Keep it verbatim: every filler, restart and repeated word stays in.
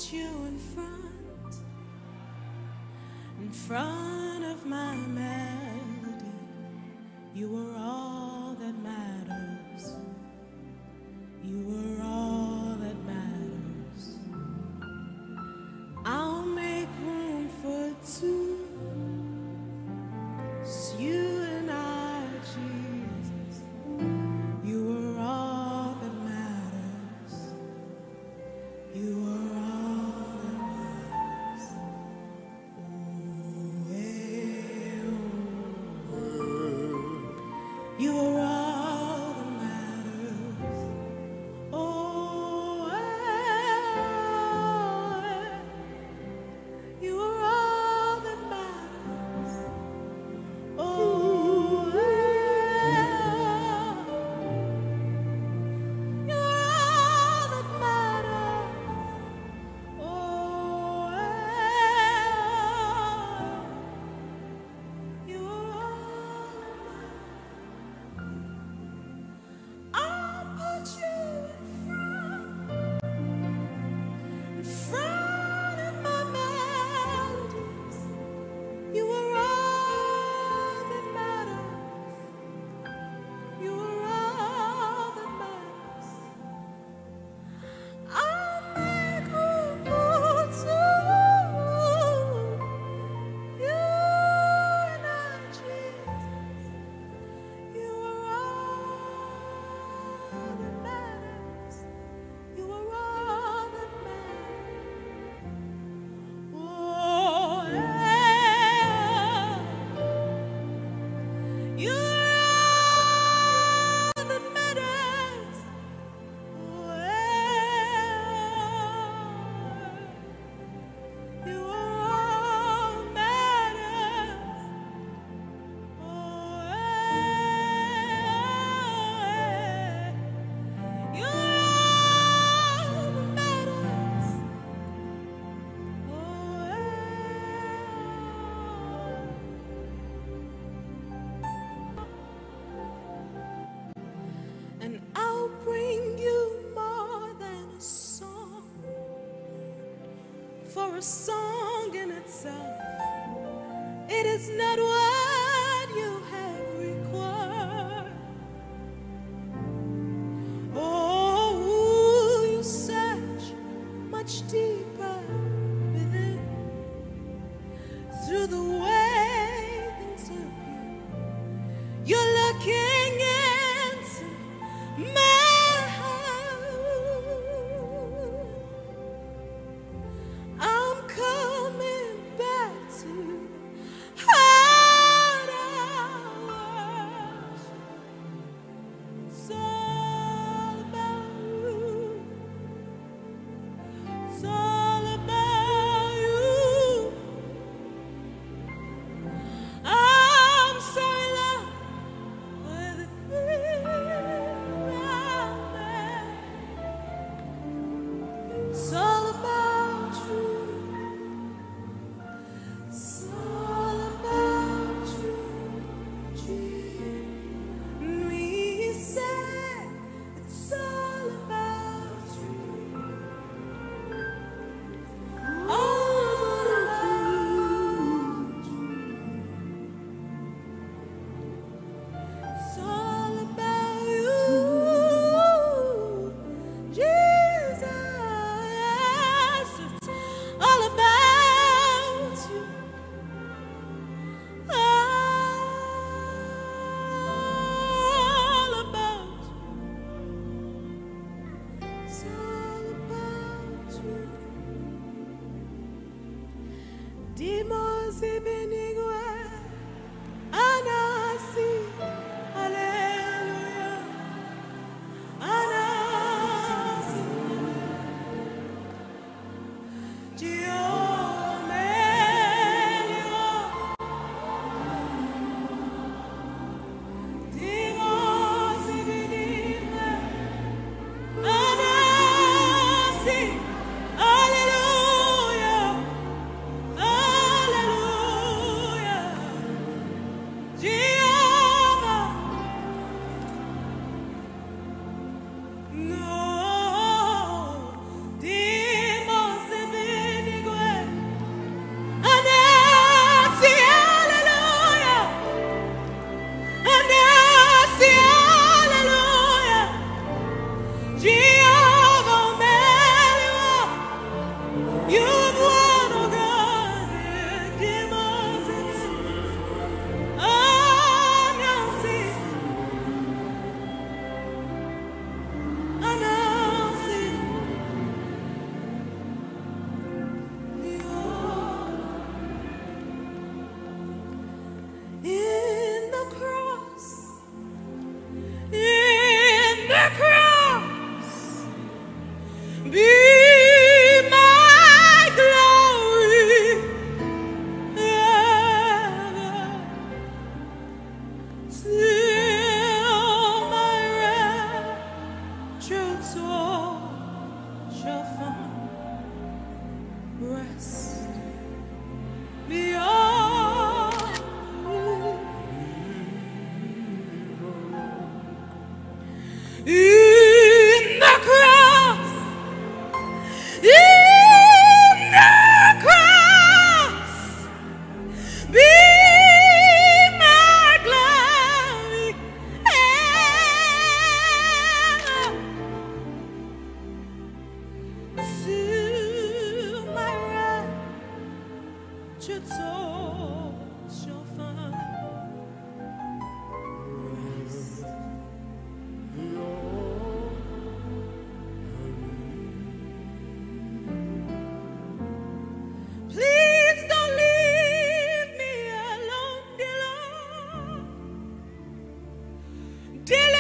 put you in front, in front of my melody. You are all that matters. You are all that matters. I'll make room for two. It's you and I, Jesus. You are all that matters. You are all that matters. Oh, eh, oh, oh. You are all that matters. Oh, eh, you are all that matters. Oh, eh, you are all that matters. Oh, eh, you are all that matters. I'll put you in front, in front of my melodies. You are all that matters. You are all that matters. I'll make room for two. You and I, Jesus. You are all that matters. You are all that matters. Oh, yeah. You are all that matters. Oh, yeah. You are all that matters. Oh, yeah. You are all that matters. Oh, yeah. And I'll bring you more than a song, for a song in itself, it is not what you have required. Oh, you search much deeper within, through the way things appear. You're looking into my heart. I'm coming back to how till my raptured soul shall find rest beyond in the cross, in the cross, be my glory ever, till my raptured soul shall find rest. Please don't leave me alone, dear Lord. Dear